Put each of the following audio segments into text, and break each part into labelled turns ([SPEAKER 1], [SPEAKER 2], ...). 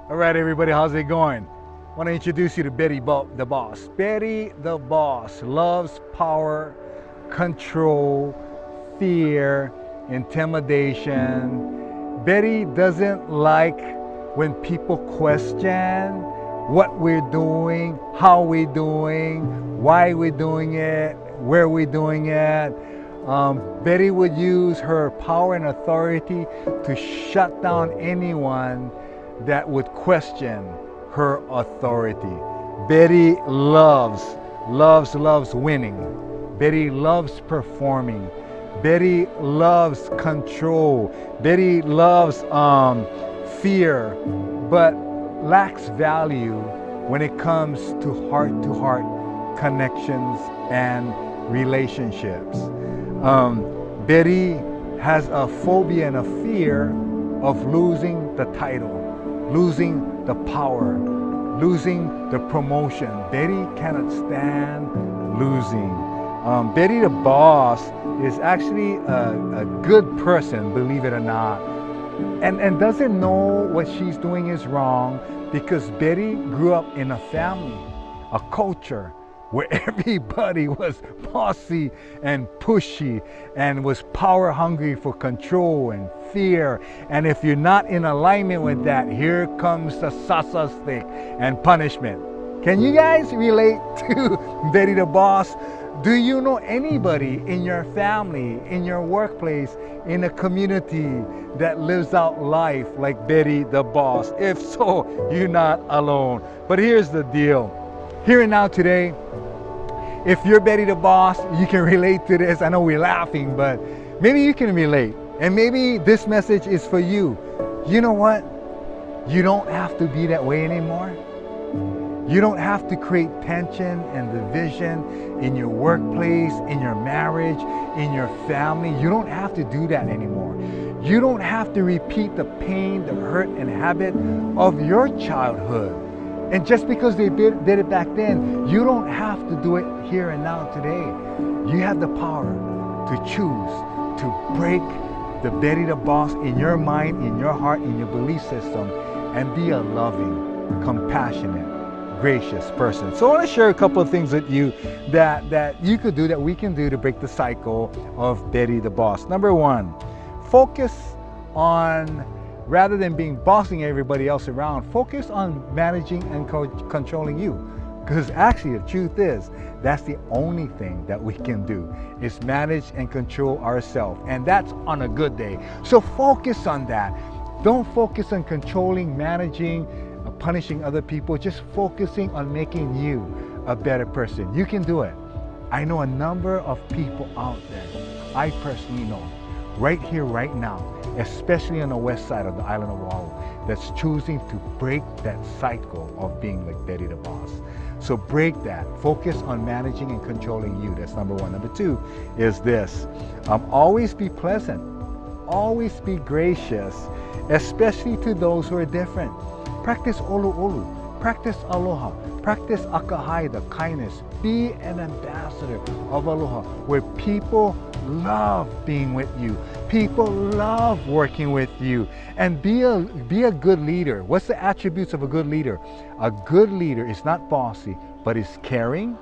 [SPEAKER 1] All right, everybody, how's it going? I want to introduce you to Betty the Boss. Betty the Boss loves power, control, fear, intimidation. Betty doesn't like when people question what we're doing, how we're doing, why we're doing it, where we're doing it. Betty would use her power and authority to shut down anyone that would question her authority. Betty loves winning. Betty loves performing. Betty loves control. Betty loves fear, but lacks value when it comes to heart connections and relationships. Betty has a phobia and a fear of losing the title, losing the power, losing the promotion. Betty cannot stand losing. Betty the Boss is actually a good person, believe it or not, and doesn't know what she's doing is wrong, because Betty grew up in a family, a culture where everybody was bossy and pushy and was power hungry for control and fear. And if you're not in alignment with that, here comes the salsa stick and punishment. Can you guys relate to Betty the Boss? Do you know anybody in your family, in your workplace, in a community that lives out life like Betty the Boss? If so, you're not alone. But here's the deal. Here and now today, if you're Betty the Boss, you can relate to this. I know we're laughing, but maybe you can relate. And maybe this message is for you. You know what? You don't have to be that way anymore. You don't have to create tension and division in your workplace, in your marriage, in your family. You don't have to do that anymore. You don't have to repeat the pain, the hurt, and habit of your childhood. And just because they did it back then, you don't have to do it here and now today. You have the power to choose to break the Betty the Boss in your mind, in your heart, in your belief system, and be a loving, compassionate, gracious person. So I want to share a couple of things with you that you could do, that we can do to break the cycle of Betty the Boss. Number one, focus on, rather than bossing everybody else around, focus on managing and controlling you. Because actually the truth is, that's the only thing that we can do, is manage and control ourselves. And that's on a good day. So focus on that. Don't focus on controlling, managing, punishing other people. Just focusing on making you a better person. You can do it. I know a number of people out there, I personally know, right here, right now, especially on the west side of the island of Oahu, that's choosing to break that cycle of being like Betty the Boss. So break that. Focus on managing and controlling you. That's number one. Number two is this. Always be pleasant. Always be gracious, especially to those who are different. Practice olu olu. Practice aloha. Practice akahaida, kindness. Be an ambassador of aloha, where people love being with you. People love working with you. And be a good leader. What's the attributes of a good leader? A good leader is not bossy, but is caring,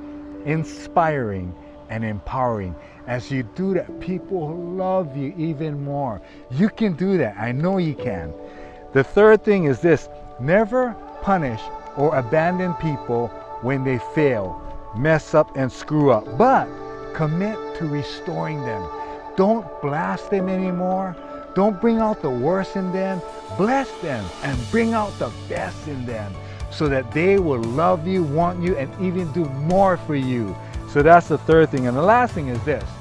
[SPEAKER 1] inspiring, and empowering. As you do that, people love you even more. You can do that. I know you can. The third thing is this: never punish or abandon people when they fail, mess up, and screw up, but commit to restoring them. Don't blast them anymore. Don't bring out the worst in them. Bless them and bring out the best in them, so that they will love you, want you, and even do more for you. So that's the third thing. And the last thing is this: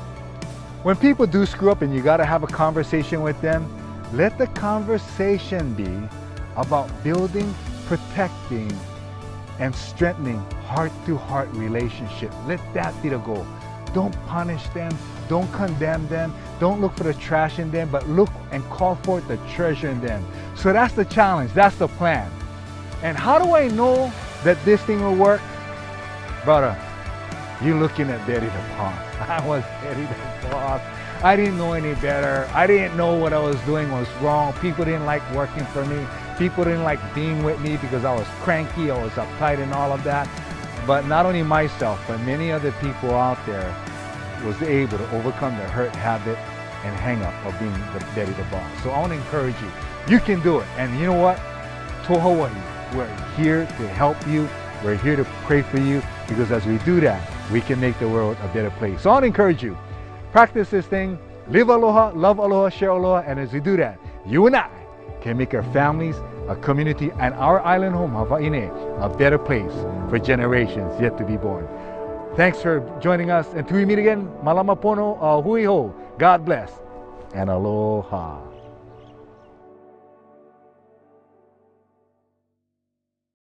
[SPEAKER 1] when people do screw up and you got to have a conversation with them, let the conversation be about building, protecting, and strengthening heart-to-heart relationship. Let that be the goal. Don't punish them. Don't condemn them. Don't look for the trash in them, but look and call forth the treasure in them. So that's the challenge. That's the plan. And how do I know that this thing will work? Brother, you're looking at Betty the Boss. I was Betty the Boss. I didn't know any better. I didn't know what I was doing was wrong. People didn't like working for me. People didn't like being with me because I was cranky, I was uptight and all of that. But not only myself, but many other people out there was able to overcome the hurt habit and hang up of being Betty the Boss. So I want to encourage you. You can do it. And you know what? To Hawaii, we're here to help you. We're here to pray for you, because as we do that, we can make the world a better place. So I want to encourage you. Practice this thing. Live aloha, love aloha, share aloha. And as we do that, you and I can make our families, our community, and our island home, Hawaiʻi, a better place for generations yet to be born. Thanks for joining us. Until we meet again, malama pono, hui ho. God bless and aloha.